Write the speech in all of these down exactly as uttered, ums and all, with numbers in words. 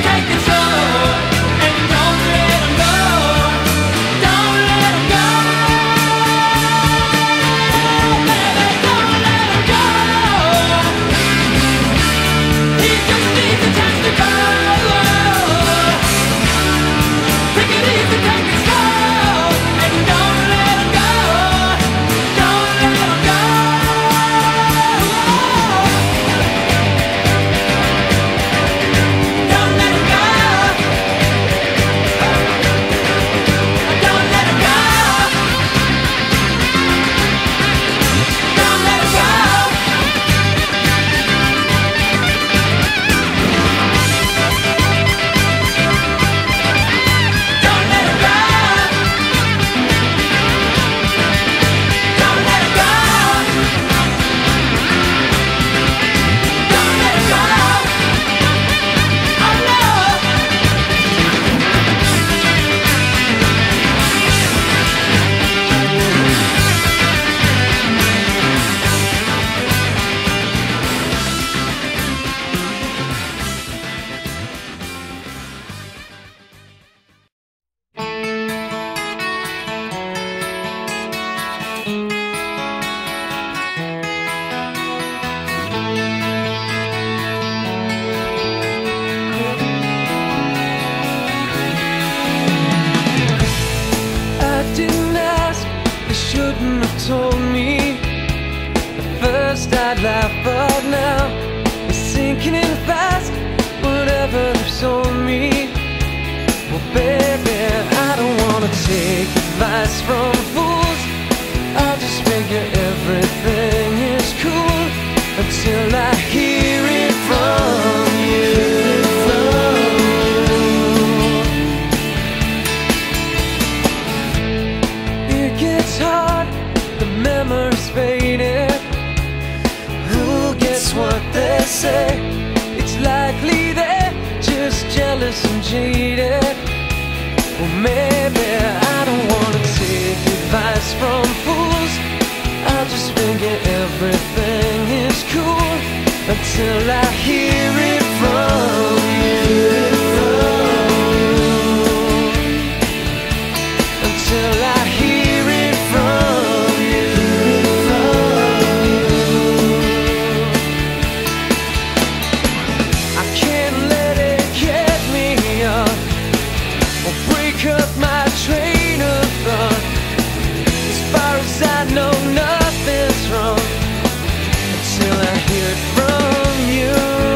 take control, and don't let them go. Don't let them go, baby, don't let them go. He just needs a chance to go. Take it easy, take it slow, and don't let them go. Don't let them go. Don't let them go. Don't let them go. Don't let them go. Don't let him go. Don't let him go. Don't let him go. Oh no. I didn't ask, they shouldn't have told me. At first I'd laugh, but now it's sinking in fast. Whatever they've sold me. Well, baby, I don't wanna take advice from fools. I just figure everything is cool until I hear it from you. It gets hard, the memories faded. Who gets what they say? It's likely they're just jealous and jaded. Well, maybe I don't wanna take advice from fools. I'll just figure everything is cool until I hear it from you. Until I hear it from you. I can't let it get me up or break up my train of thought. As far as I know, nothing's wrong until I hear it from you.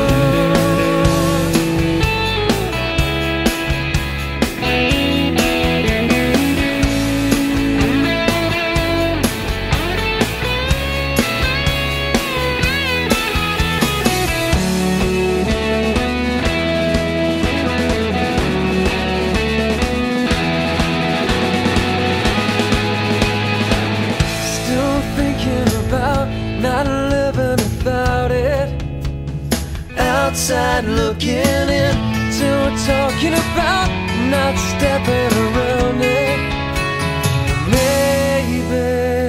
Still thinking about not living without it. Outside looking in, till we're talking about not stepping around it. Maybe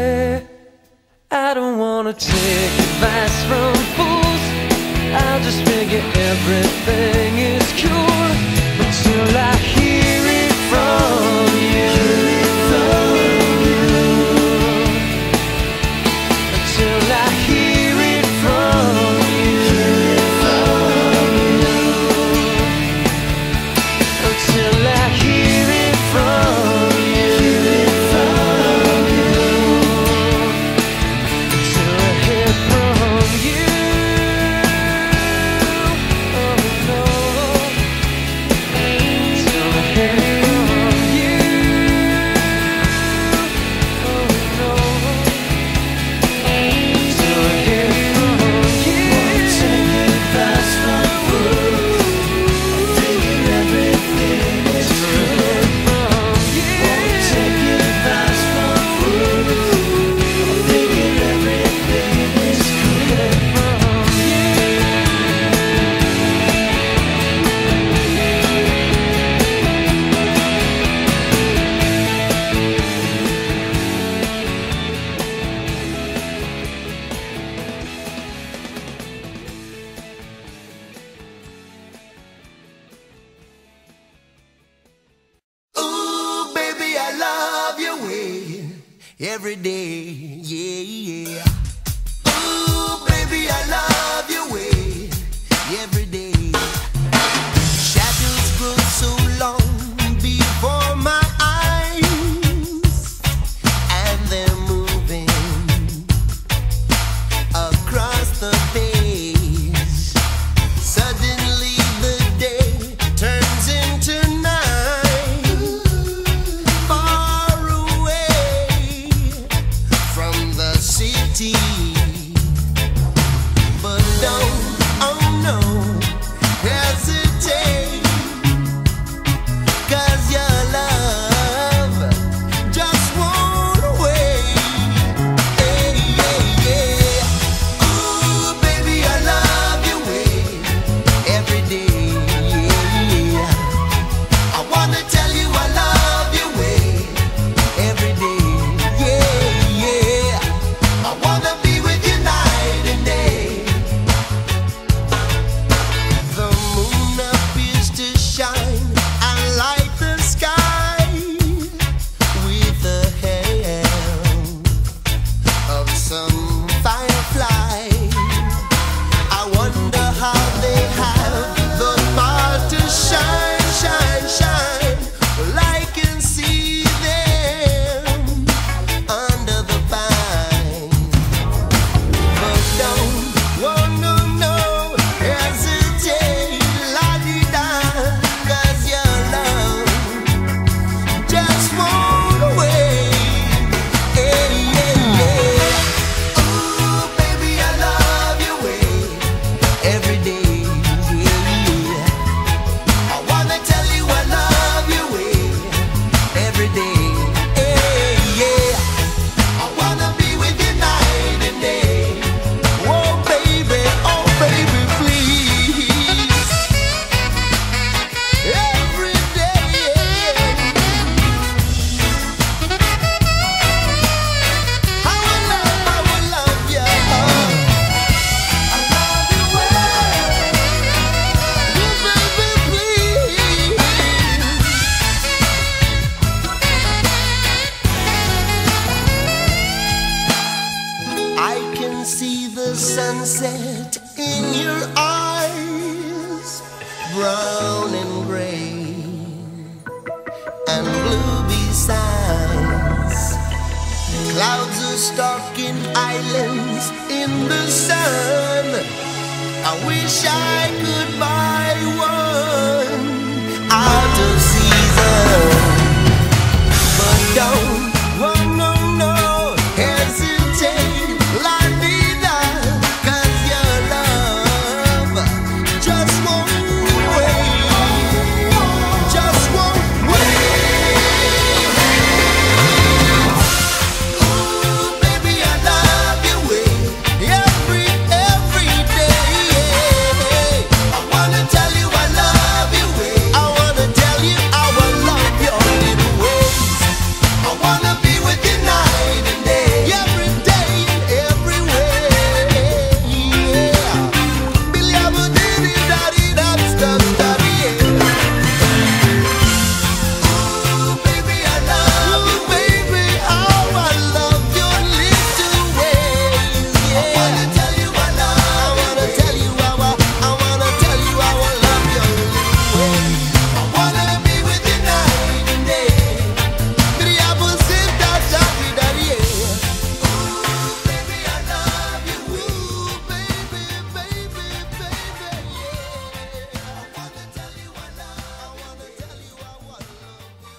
I don't wanna take advice from fools. I'll just figure everything is cool until I hear it from you. Until I hear it from you. Until I hear it from you. Until I hear from you. Oh no. every day, yeah, yeah. Ooh, baby, I love your way every day. Shadows grow so long before my eyes, and they're moving across the page. Suddenly the day turns into night, far away from the city. But don't, oh no, hesitate, 'cause your love just won't wait. Hey, yeah, yeah. Ooh, baby, I love your way every day, yeah. I wanna tell you I love your way every day, yeah, yeah. I wanna be with you night and day. The moon appears to shine and light the sky with the help of some firefly. I wonder how they have the power to shine, shine, shine. Well, I can see them under the pine. But don't, oh no, no, hesitate, la-di-da, 'cause your love just won't wait. Hey, yeah, yeah. Ooh, baby, I love your way every day, yeah. I wanna tell you I love your way every day, hey, yeah. I wanna be with you night and day. Oh baby, oh baby, please, every day. I will love, I will love you. I love you well. Oh baby, please. I can see the sunset in your eyes, brown and gray and blue besides. Clouds are stalking islands in the sun. I wish I could buy one out of season. But don't, oh no, no, hesitate, la-di-da, 'cause your love just won't wait, just won't wait. Ooh, baby, I love your way every, every day, yeah. I wanna tell you I love your way. I wanna tell you I will love your little ways. I wanna be with you night and day, every day and everywhere, yeah. Billy, I'm a diddy, daddy, that's the daddy, yeah. Ooh, baby, I love you, baby, how I love your little ways, yeah. I wanna tell you I love, I wanna tell you how I, I wanna tell you how I love your little ways. I wanna be with you night and day. Billy, I'm a sit down, daddy, daddy, yeah. Ooh, baby, I love you, ooh, baby, baby, baby, yeah. I wanna tell you I love, I wanna tell you how I love you.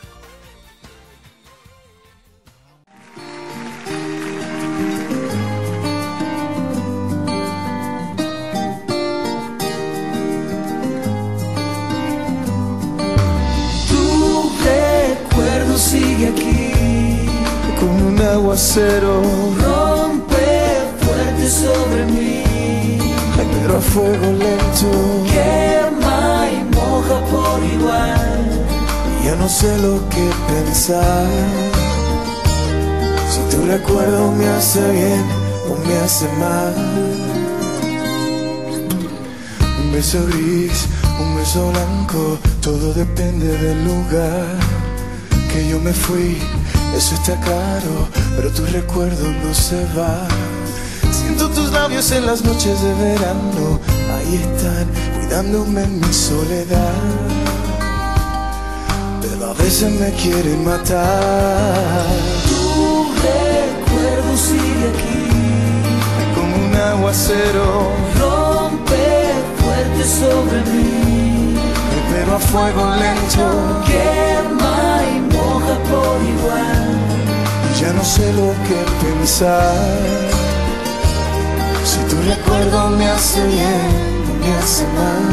Tu recuerdo sigue aquí, Como un aguacero, rompe fuerte sobre mí, ay, pero a fuego lento. quema y moja por igual. Ya no sé lo que pensar. Si tu recuerdo me hace bien o me hace mal. Un beso gris, un beso blanco, todo depende del lugar que yo me fui eso está claro, pero tu recuerdo no se va. Siento tus labios en las noches de verano, ahí están, cuidándome en mi soledad. Pero a veces me quieren matar. Tu recuerdo sigue aquí, Como un aguacero, rompe fuerte sobre mí, pero a fuego lento. quema y moja por igual. Y ya no sé lo que pensar. Si tu recuerdo me hace bien o me hace mal.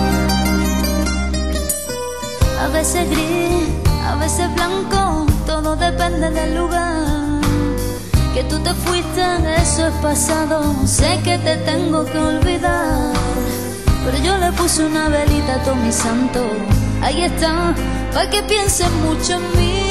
A veces gris, a veces blanco, todo depende del lugar. Que tú te fuiste, eso es pasado, sé que te tengo que olvidar. Pero yo le puse una velita a todo mi santo, ahí está, para que pienses mucho en mí.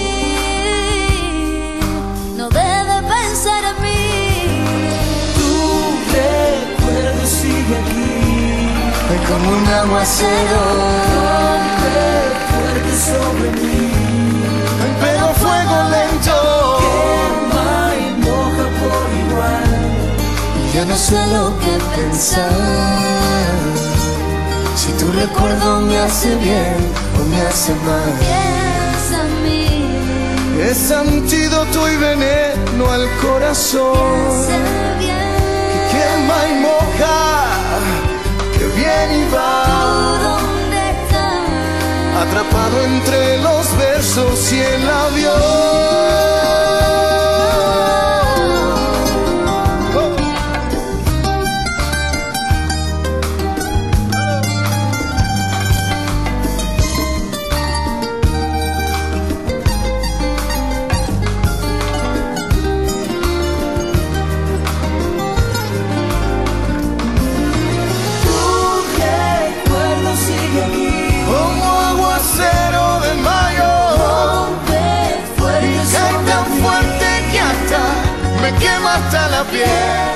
No dejes de pensar en mí. Tu recuerdo sigue aquí, Es como un aguacero, rompe fuerte sobre mí, pero a fuego lento. quema y moja por igual. Y ya no sé lo que pensar. Si tu recuerdo me hace bien o me hace mal. Piensa en mí, Es antídoto y veneno al corazón, piensa bien. quema y moja, que viene y ¿Tú va, dónde estás? atrapado entre los versos y el avión. Tu recuerdo sigue aquí, Como aguacero de mayo, rompe fuerte cae sobre tan mí, fuerte que hasta me quema hasta la piel.